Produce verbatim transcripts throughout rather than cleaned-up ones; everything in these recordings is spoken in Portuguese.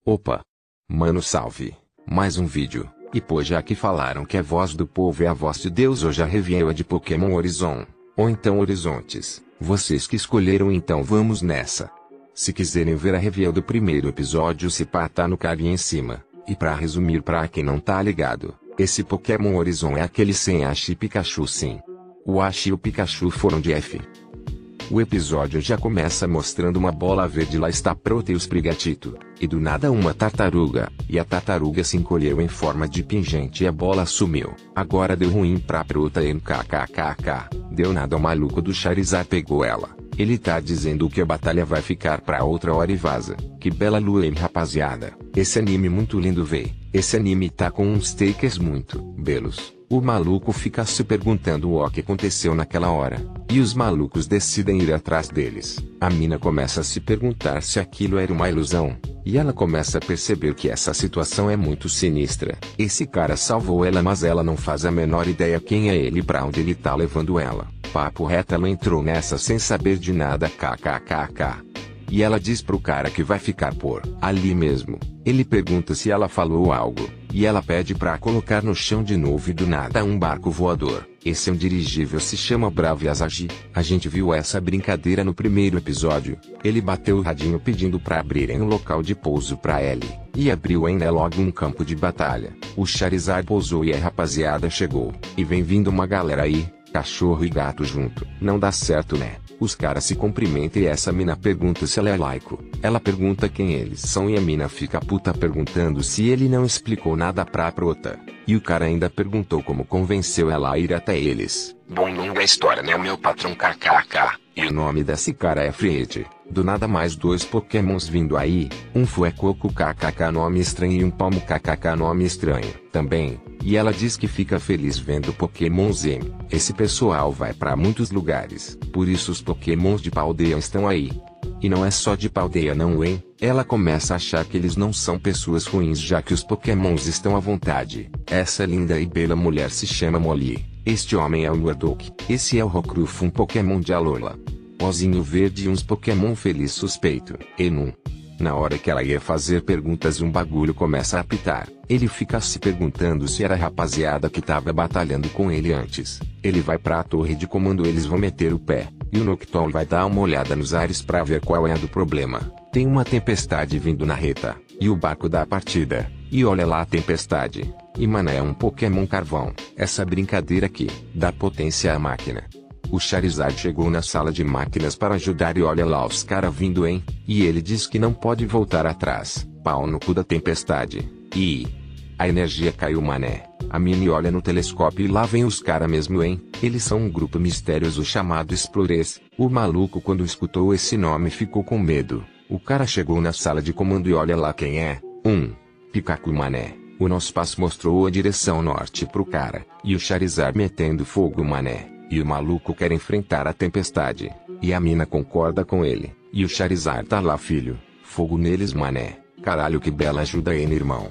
Opa! Mano, salve! Mais um vídeo. E pô, já que falaram que a voz do povo é a voz de Deus, hoje a review é de Pokémon Horizon. Ou então Horizontes. Vocês que escolheram, então vamos nessa. Se quiserem ver a review do primeiro episódio, se pá tá no card em cima. E pra resumir pra quem não tá ligado, esse Pokémon Horizon é aquele sem Ash e Pikachu, sim. O Ash e o Pikachu foram de F. O episódio já começa mostrando uma bola verde, lá está Proteus Prigatito, e do nada uma tartaruga, e a tartaruga se encolheu em forma de pingente e a bola sumiu. Agora deu ruim pra Proteus, kkkk, deu nada, o maluco do Charizard pegou ela. Ele tá dizendo que a batalha vai ficar pra outra hora e vaza. Que bela lua, hein, rapaziada. Esse anime muito lindo, véi. Esse anime tá com uns takes muito belos. O maluco fica se perguntando o que aconteceu naquela hora. E os malucos decidem ir atrás deles. A mina começa a se perguntar se aquilo era uma ilusão. E ela começa a perceber que essa situação é muito sinistra. Esse cara salvou ela, mas ela não faz a menor ideia quem é ele e pra onde ele tá levando ela. Papo reto, ela entrou nessa sem saber de nada, kkkk. E ela diz pro cara que vai ficar por ali mesmo. Ele pergunta se ela falou algo. E ela pede pra colocar no chão de novo, e do nada um barco voador. Esse é um dirigível, se chama Bravo Yasagi. A gente viu essa brincadeira no primeiro episódio. Ele bateu o radinho pedindo pra abrirem um local de pouso pra ele. E abriu em é logo um campo de batalha. O Charizard pousou e a rapaziada chegou. E vem vindo uma galera aí, cachorro e gato junto. Não dá certo, né? Os caras se cumprimentam e essa mina pergunta se ela é laico. Ela pergunta quem eles são e a mina fica puta perguntando se ele não explicou nada pra prota. E o cara ainda perguntou como convenceu ela a ir até eles. Bom, longa história, né, meu patrão, kkk. E o nome desse cara é Fred. Do nada mais dois pokémons vindo aí. Um Fuecoco, kkk, nome estranho, e um Palmo, kkk, nome estranho também. E ela diz que fica feliz vendo Pokémon Z. Esse pessoal vai pra muitos lugares, por isso os Pokémons de Paldeia estão aí. E não é só de Paldeia não, hein? Ela começa a achar que eles não são pessoas ruins, já que os Pokémons estão à vontade. Essa linda e bela mulher se chama Molly. Este homem é o Murdock. Esse é o Rockruff, um Pokémon de Alola. Ozinho verde e uns Pokémon feliz suspeito. E num... Na hora que ela ia fazer perguntas, um bagulho começa a apitar. Ele fica se perguntando se era a rapaziada que tava batalhando com ele antes. Ele vai pra torre de comando, eles vão meter o pé. E o Noctowl vai dar uma olhada nos ares pra ver qual é a do problema. Tem uma tempestade vindo na reta. E o barco dá a partida. E olha lá a tempestade. E mano, é um Pokémon carvão. Essa brincadeira aqui dá potência à máquina. O Charizard chegou na sala de máquinas para ajudar e olha lá os cara vindo, hein? E ele diz que não pode voltar atrás. Pau no cu da tempestade. E... a energia caiu, mané. A Mini olha no telescópio e lá vem os cara mesmo, hein? Eles são um grupo misterioso chamado Explorers. O maluco, quando escutou esse nome, ficou com medo. O cara chegou na sala de comando e olha lá quem é. Um... Pikachu, mané. O nosso passo mostrou a direção norte pro cara. E o Charizard metendo fogo, mané. E o maluco quer enfrentar a tempestade. E a mina concorda com ele. E o Charizard tá lá, filho. Fogo neles, mané. Caralho, que bela ajuda, hein, irmão.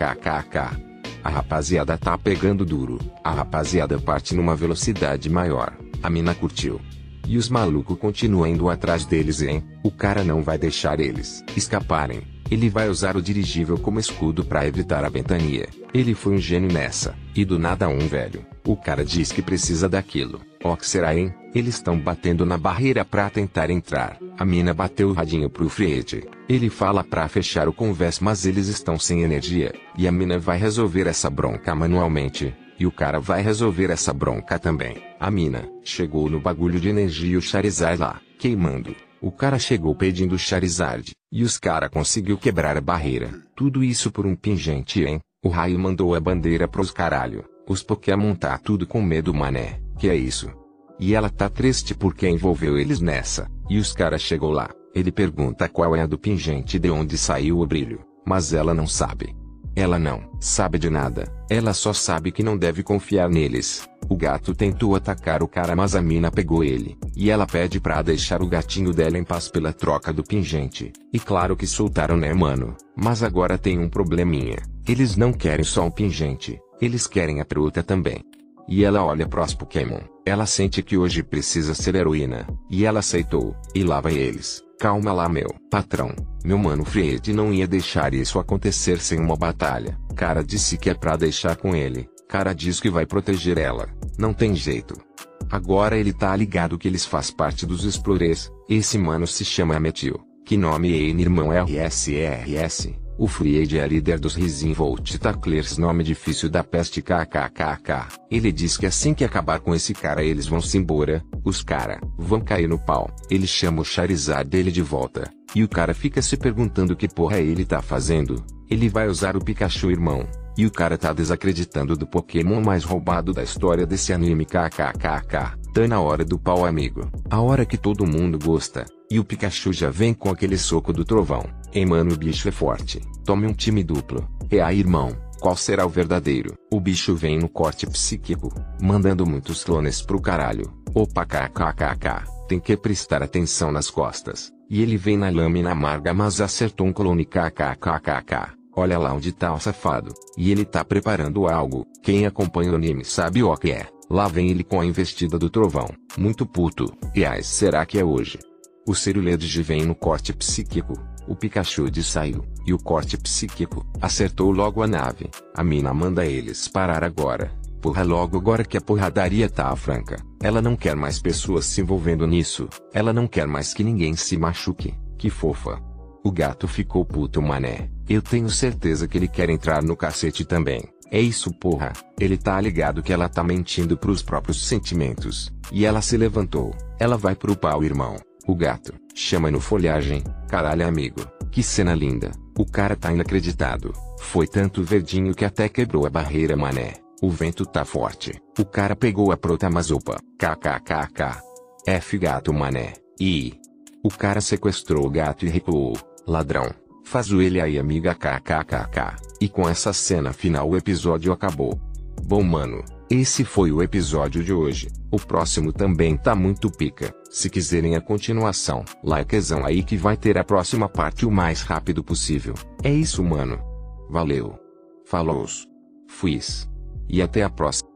Kkkk. A rapaziada tá pegando duro. A rapaziada parte numa velocidade maior. A mina curtiu. E os malucos continuam indo atrás deles, hein? O cara não vai deixar eles escaparem. Ele vai usar o dirigível como escudo pra evitar a ventania. Ele foi um gênio nessa. E do nada um velho. O cara diz que precisa daquilo. Ó, que será, hein? Eles estão batendo na barreira pra tentar entrar. A mina bateu o radinho pro Fred. Ele fala pra fechar o converse, mas eles estão sem energia. E a mina vai resolver essa bronca manualmente. E o cara vai resolver essa bronca também. A mina chegou no bagulho de energia e o Charizard lá, queimando. O cara chegou pedindo o Charizard. E os cara conseguiu quebrar a barreira. Tudo isso por um pingente, hein? O raio mandou a bandeira pros caralho. Os Pokémon tá tudo com medo, mané. Que é isso? E ela tá triste porque envolveu eles nessa. E os cara chegou lá. Ele pergunta qual é a do pingente, de onde saiu o brilho. Mas ela não sabe. Ela não sabe de nada. Ela só sabe que não deve confiar neles. O gato tentou atacar o cara, mas a mina pegou ele. E ela pede pra deixar o gatinho dela em paz pela troca do pingente. E claro que soltaram, né, mano? Mas agora tem um probleminha. Eles não querem só um pingente. Eles querem a prota também. E ela olha pros Pokémon. Ela sente que hoje precisa ser heroína. E ela aceitou. E lá vai eles. Calma lá, meu patrão. Meu mano Fred não ia deixar isso acontecer sem uma batalha. Cara disse que é pra deixar com ele. Cara diz que vai proteger ela. Não tem jeito. Agora ele tá ligado que eles faz parte dos Explorers. Esse mano se chama Ametil. Que nome é irmão R S R S? O Fred é líder dos Rising Volt Tacklers, nome difícil da peste kkkk. Ele diz que assim que acabar com esse cara eles vão se embora, os cara vão cair no pau. Ele chama o Charizard dele de volta, e o cara fica se perguntando que porra ele tá fazendo. Ele vai usar o Pikachu irmão, e o cara tá desacreditando do Pokémon mais roubado da história desse anime kkkk. Tá na hora do pau, amigo. A hora que todo mundo gosta. E o Pikachu já vem com aquele soco do trovão. Ei mano, o bicho é forte. Tome um time duplo. E aí irmão, qual será o verdadeiro? O bicho vem no corte psíquico, mandando muitos clones pro caralho. Opa kkkk. Tem que prestar atenção nas costas. E ele vem na lâmina amarga mas acertou um clone kkkk. Olha lá onde tá o safado. E ele tá preparando algo. Quem acompanha o anime sabe o que é. Lá vem ele com a investida do trovão. Muito puto. E ai, será que é hoje? O Cerulege vem no corte psíquico. O Pikachu de saiu. E o corte psíquico acertou logo a nave. A mina manda eles parar agora. Porra logo agora que a porradaria tá franca. Ela não quer mais pessoas se envolvendo nisso. Ela não quer mais que ninguém se machuque. Que fofa. O gato ficou puto mané. Eu tenho certeza que ele quer entrar no cacete também. É isso porra. Ele tá ligado que ela tá mentindo pros próprios sentimentos. E ela se levantou. Ela vai pro pau irmão. O gato chama no folhagem. Caralho amigo. Que cena linda. O cara tá inacreditado. Foi tanto verdinho que até quebrou a barreira mané. O vento tá forte. O cara pegou a prota mas opa. Kkkk. F gato mané. E o cara sequestrou o gato e recuou. Ladrão. Faz o ele aí amiga kkkk. E com essa cena final o episódio acabou. Bom mano, esse foi o episódio de hoje. O próximo também tá muito pica. Se quiserem a continuação, likezão aí que vai ter a próxima parte o mais rápido possível. É isso mano. Valeu. Falou. Fuis. E até a próxima.